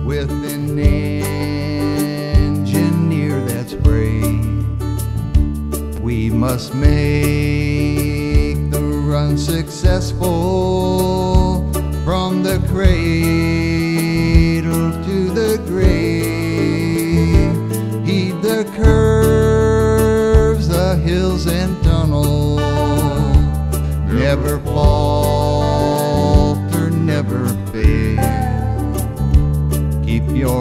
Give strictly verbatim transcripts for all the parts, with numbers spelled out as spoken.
with an engineer that's brave. We must make the run successful from the cradle to the grave. Heed the curves, the hills and tunnels. Never falter, never fail. Keep your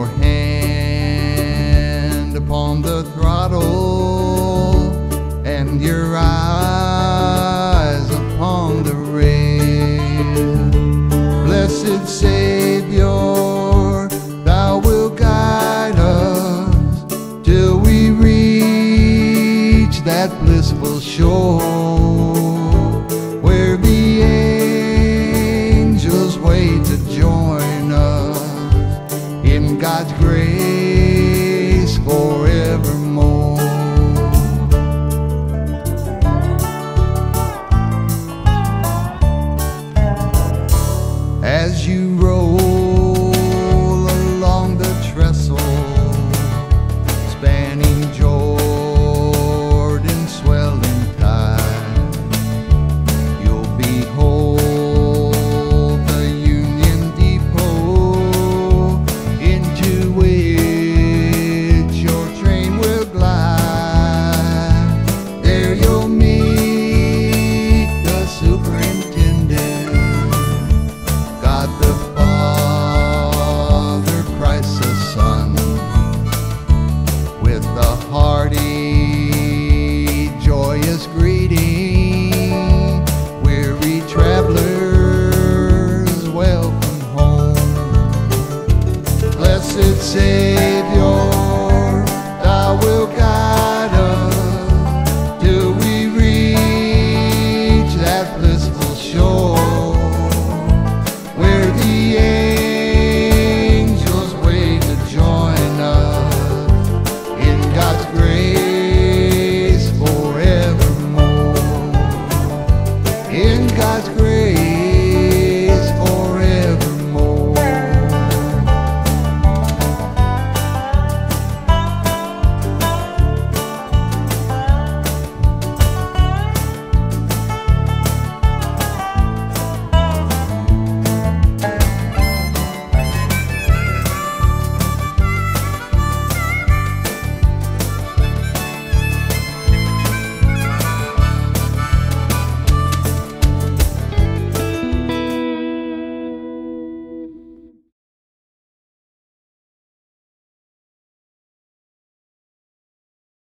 hand upon the throttle and your eyes upon the rail. Blessed Savior, thou wilt guide us till we reach that blissful shore, where the angels wait to join us in God's grace forevermore. As you roll along the trestle, spanning Jordan's swelling tide, you'll behold the Union Depot, into which your train will glide. There you'll meet the superintendent, God the Father, Christ the Son, with the hearty, joyous greeting. Weary travelers, welcome home. Blessed Savior,